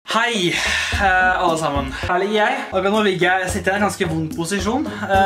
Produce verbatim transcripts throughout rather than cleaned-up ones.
Hei, alle sammen. Her ligger jeg. Akkurat nå ligger jeg, sitter jeg i en ganske vond posisjon.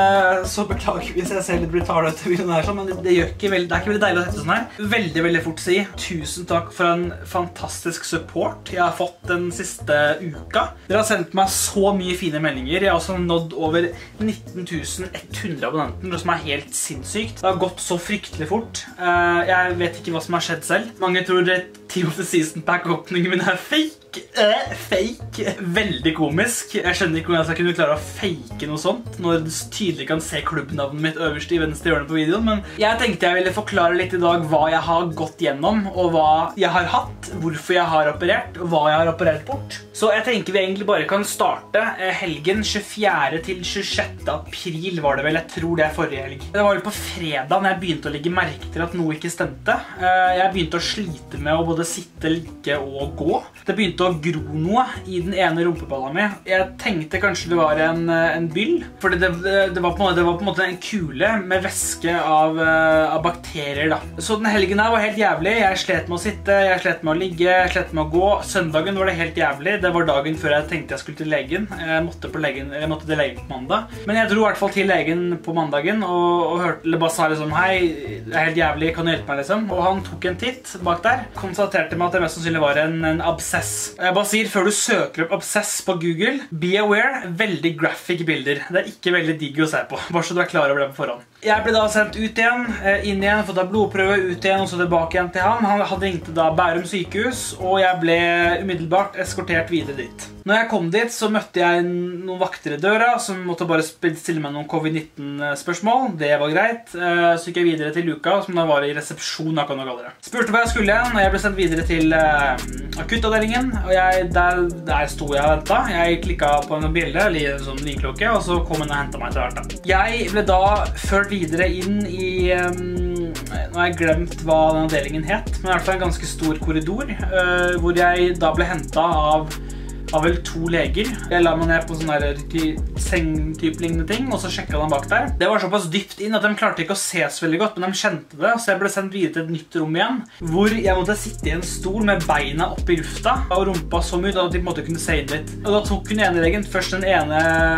Så beklager hvis jeg ser litt brutal ut i videoen her, men det, gjør ikke veldig, det er ikke veldig deilig å sette sånn her. Veldig, veldig fort å si. Tusen takk for en fantastisk support jeg har fått den siste uka. Dere har sendt meg så mye fine meldinger. Jeg har også nådd over nitten tusen ett hundre abonnenter, noe som er helt sinnssykt. Det har gått så fryktelig fort. Jeg vet ikke hva som har skjedd selv. Mange tror det Team of the Season Pack-åpningen min er fake. Uh, fake. Veldig komisk. Jeg skjønner ikke hvordan jeg skal kunne klare å fake noe sånt når du tydelig kan se klubbnavnet mitt øverst i venstre hjørne på videoen, men jeg tenkte jeg ville forklare litt i dag hva jeg har gått gjennom, og hva jeg har hatt, hvorfor jeg har operert, og hva jeg har operert bort. Så jeg tenker vi egentlig bare kan starte helgen tjuefjerde til tjuesjette april var det vel, jeg tror det er forrige helg. Det var vel på fredag når jeg begynte å legge merke til at noe ikke stemte. Jeg begynte å slite med å både sitte, ligge og gå. Det begynte å gro noe i den ene rumpeballen min. Jeg tenkte kanskje det var en, en byll, for det, det, det, var på en måte, det var på en måte en kule med væske av, av bakterier da. Så den helgen her var helt jævlig. Jeg slet med å sitte, jeg slet med å ligge, jeg slet med å gå. Søndagen var det helt jævlig. Det var dagen før jeg tenkte jeg skulle til legen. Jeg måtte, på legen, jeg måtte til legen på mandag. Men jeg dro i hvert fall til legen på mandagen og, og hørte, eller bare sa liksom, hei, det er helt jævlig, kan du hjelpe meg liksom? Og han tok en titt bak der, konstaterte meg at det mest sannsynlig var en, en abscess. Jeg bare sier, før du søker opp abscess på Google, be aware, veldig graphic bilder. Det er ikke veldig digg å se på, bare så du er klar over det på forhånd. Jeg ble da sendt ut igjen, inn igjen, fått da blodprøve ut igjen, og så tilbake igjen til han. Han hadde ringt da Bærum sykehus, og jeg ble umiddelbart eskortert videre dit. Når jeg kom dit, så møtte jeg noen vakter i døra, som måtte bare stille meg noen covid nitten spørsmål. Det var greit. Så gikk jeg videre til Luka, som da var i resepsjon, kan du kalle det. Spurte hva jeg skulle igjen, og jeg ble sendt videre til uh, akuttavdelingen, og jeg, der, der sto jeg og ventet. Jeg klikket på en bjelle, eller en sånn ringklokke, og så kom hun og hentet meg til hvert da. Jeg ble da ført videre inn i, um, nå har jeg glemt hva den avdelingen het, men i hvert fall en ganske stor korridor, uh, hvor jeg da ble hentet av av vel to leger. Jeg la meg ned på sånne seng-type lignende ting, og så sjekket han bak der. Det var såpass dypt inn at de klarte ikke å ses veldig godt, men de kjente det, så jeg ble sendt videre til et nytt rom igjen, hvor jeg måtte sitte i en stol med beina opp i lufta, og rumpa så mye, da de på en måte kunne se inn litt. Og da tok hun ene legen først den ene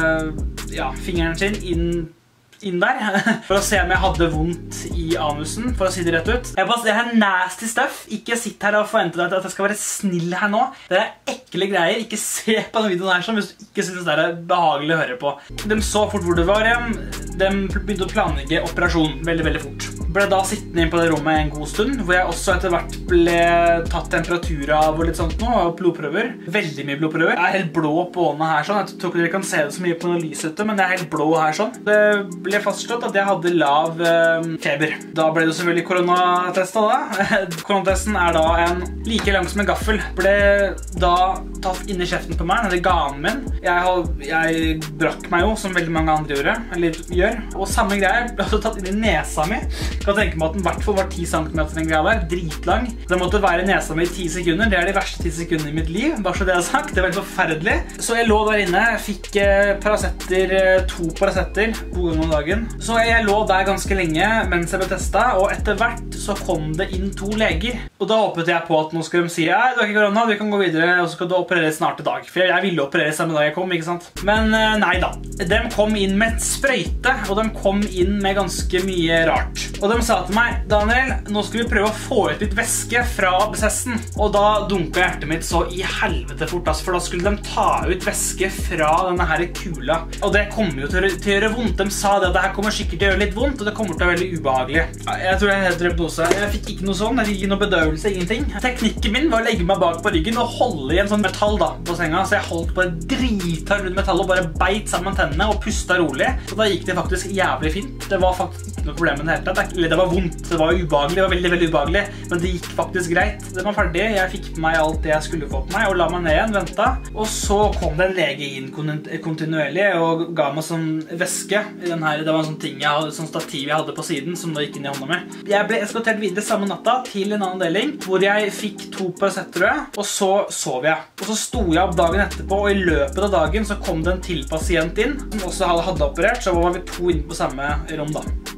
ja, fingeren sin inn inn der, for å se om jeg hadde vondt i anusen, for å si det rett ut. Jeg bare, det er nasty stuff. Ikke sitt her og forvente deg at jeg skal være snill her nå. Det er ekle greier. Ikke se på denne videoen her sånn, hvis du ikke synes det er behagelig å høre på. De så fort hvor det var hjem. De begynte å planlegge operasjon veldig, veldig fort. Ble da sittende inn på det rommet en god stund, hvor jeg også etter hvert ble tatt temperatur av og litt sånt nå, og blodprøver. Veldig mye blodprøver. Jeg er helt blå på ånene her sånn. Jeg tror ikke dere kan se det så mye på noe lys ute, men jeg er helt blå her sånn. Det ble fastslått at jeg hadde lav eh, feber. Da ble det selvfølgelig koronatestet da. Koronatesten er da en like lang som en gaffel. Ble da tatt inn i kjeften på meg, nede i ganen min. Jeg, jeg brakk meg jo, som veldig mange andre gjorde, eller gjør. Og samme greie ble også tatt inn i nesa mi. Jeg kan tenke meg at den i hvert fall var ti centimeter den greia der, dritlang. Det måtte være nesa mi i ti sekunder. Det er de verste ti sekundene i mitt liv, bare så det jeg har sagt. Det var veldig forferdelig. Så jeg lå der inne, fikk eh, paracetter, to paracetter, to ganger om dagen. Så jeg lå der ganske lenge mens jeg ble testet, og etter hvert så kom det inn to leger. Og da håpet jeg på at nå skal de si, «Nei, du har ikke korona, du kan gå videre, og så skal du operere snart i dag». For jeg ville operere samme dag jeg kom, ikke sant? Men nei da. De kom inn med et sprøyte, og de kom inn med ganske mye rart. Og de sa til meg, «Daniel, nå skal vi prøve å få ut litt væske fra abscessen». Og da dunket hjertet mitt så i helvete fort, altså, for da skulle de ta ut væske fra denne her kula. Og det kommer jo til å gjøre vondt. De sa det at det her kommer sikkert til å gjøre litt vondt, og det kommer til å være veldig ubehagelig. Jeg tror jeg heter hypnose. Jeg fikk ikke noe sånn, jeg fikk ikke noe bedøvelse, ingenting. Teknikken min var å legge meg bak på ryggen og holde i en sånn metall da, på senga, så jeg holdt på en drithard rundt metall og bare beit sammen tennene og pustet rolig. Så da gikk det faktisk jævlig fint. Det var faktisk ikke noe problem med det hele tatt. Eller det var vondt, det var ubehagelig, det var veldig, veldig ubehagelig, men det gikk faktisk greit. Det var ferdig, jeg fikk på meg alt det jeg skulle få på meg, og la meg ned igjen, ventet. Og så kom det en lege inn kontinuerlig og ga meg sånn væske i den her. Det var en sånn ting jeg hadde, sånn stativ jeg hadde på siden, som da gikk inn i hånda mi. Jeg ble eskortert videre samme natta til en annen deling, hvor jeg fikk to paracetter, og så sov jeg. Og så sto jeg opp dagen etterpå, og i løpet av dagen så kom det en til pasient inn, som også hadde operert, så var vi to inn på samme rom da.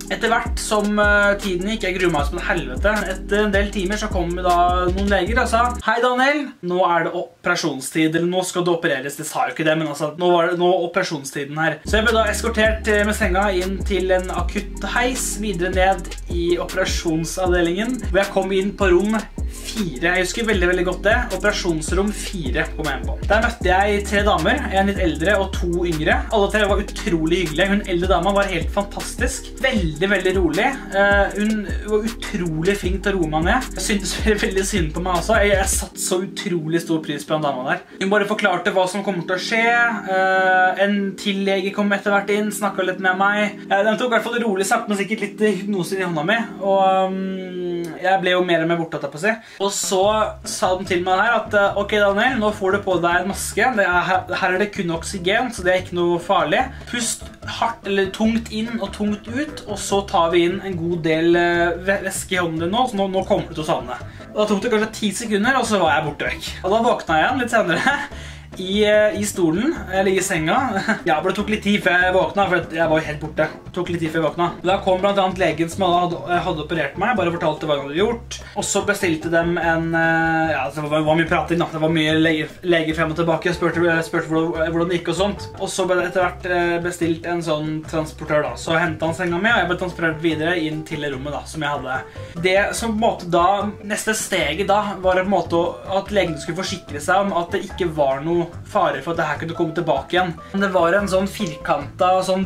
etter hvert som tiden gikk, jeg gruer meg som en helvete. Etter en del timer så kom da noen leger og sa: «Hei Daniel, nå er det operasjonstid», eller «Nå skal du opereres». Det sa jo ikke det, men altså, nå var det nå operasjonstiden her. Så jeg ble da eskortert med senga inn til en akutt heis, videre ned i operasjonsavdelingen, hvor jeg kom inn på rom fire. Jeg husker veldig, veldig godt det. Operasjonsrom fire kom jeg inn på. Der møtte jeg tre damer, en litt eldre og to yngre. Alle tre var utrolig hyggelige. Hun eldre dama var helt fantastisk. Veldig, veldig rolig. Uh, hun var utrolig flink til å roe meg ned. Jeg syntes veldig synd på meg også. Jeg, jeg satt så utrolig stor pris på den dama der. Hun bare forklarte hva som kommer til å skje. Uh, en til lege kom etter hvert inn, snakket litt med meg. Uh, den tok i hvert fall rolig, sagt med sikkert litt hypnose i hånda mi. Og um, jeg ble jo mer og mer bortatt på å si. Og så sa de til meg her at ok Daniel, nå får du på deg en maske. Det er, her er det kun oksygen, så det er ikke noe farlig. Pust hardt eller tungt inn og tungt ut, og så tar vi inn en god del væske i hånden din nå, så nå, nå kommer du til å savne. Og da tok det kanskje ti sekunder, og så var jeg borte vekk. Og da våkna jeg igjen litt senere. I, I stolen, eller i senga. Ja, for det tok litt tid før jeg våkna, for jeg var jo helt borte. Det tok litt tid før jeg våkna. Da kom blant annet legen som hadde, hadde operert meg, bare fortalte hva han hadde gjort. Og så bestilte dem en, ja, det var, var mye prating da. Det var mye leger, leger frem og tilbake, jeg spurte, spurte hvordan, hvordan det gikk og sånt. Og så ble det etter hvert bestilt en sånn transportør da. Så hentet han senga mi, og jeg ble transportert videre inn til rommet da, som jeg hadde. Det som på en måte da, neste steget da, var på en måte at legen skulle forsikre seg om at det ikke var noe fare for at det her kunne komme tilbake igjen. Det var en sånn firkantet, sånn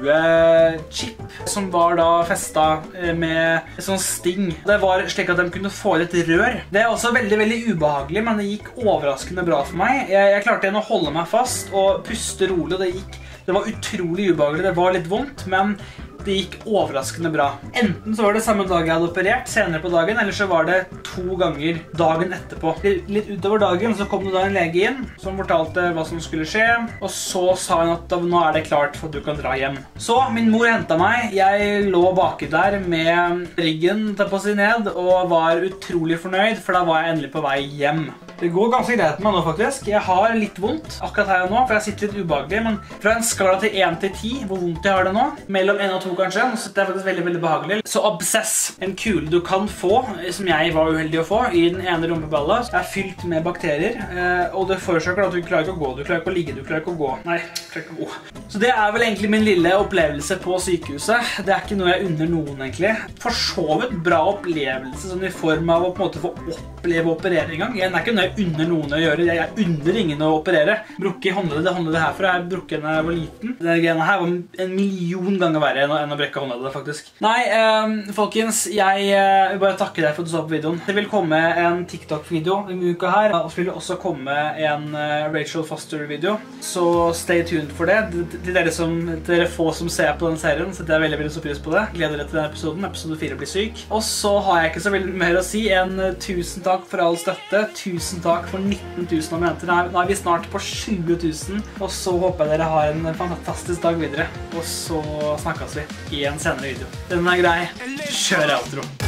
bue-chip som var da festet med sånn sting. Det var slik at de kunne få litt rør. Det er også veldig, veldig ubehagelig, men det gikk overraskende bra for meg. Jeg, jeg klarte igjen å holde meg fast og puste rolig, og det gikk, det var utrolig ubehagelig. Det var litt vondt, men det gikk overraskende bra. Enten så var det samme dag jeg hadde operert, senere på dagen, eller så var det to ganger dagen etterpå. Litt utover dagen så kom det da en lege inn, som fortalte hva som skulle skje, og så sa han at nå er det klart for at du kan dra hjem. Så min mor hentet meg, jeg lå baki der med ryggen til på seg ned, og var utrolig fornøyd, for da var jeg endelig på vei hjem. Det går ganske greit med meg nå faktisk. Jeg har litt vondt akkurat her og nå, for jeg sitter litt ubehagelig, men fra en skala til én til ti, hvor vondt jeg har det nå, mellom én og to kanskje, så det er faktisk veldig, veldig behagelig. Så Obsess, en kule du kan få, som jeg var uheldig å få, i den ene rumpeballa, er fylt med bakterier, og det forårsaker at du klarer ikke å gå, du klarer ikke å ligge, du klarer ikke å gå. Nei, du klarer ikke å gå. Så det er vel egentlig min lille opplevelse på sykehuset. Det er ikke noe jeg unner noen egentlig. For så vidt bra opplevelse, sånn i form av å på en måte få oppleve operere en gang. Det er ikke noe jeg unner noen å gjøre. Jeg unner ingen å operere. Brukke håndleddet, håndleddet herfra. Jeg bruker når jeg var liten. Denne greia her var en million ganger verre enn å brekke håndleddet, faktisk. Nei, eh, folkens, jeg eh, vil bare takke deg for at du så på videoen. Det vil komme en TikTok-video denne uka her, og så vil det også komme en eh, Rachel Foster-video. Så stay tuned for det. Til dere, som, til dere få som ser på den serien, så det er veldig, veldig så pris på det. Gleder dere til denne episoden. Episode fire blir syk. Og så har jeg ikke så veldig mer å si enn tusen takk for all støtte. Tusen takk for nitten tusen abonnenter. Nå er vi snart på tjue tusen. Og så håper jeg dere har en fantastisk dag videre. Og så snakkes vi i en senere video. Den er grei. Kjør outro.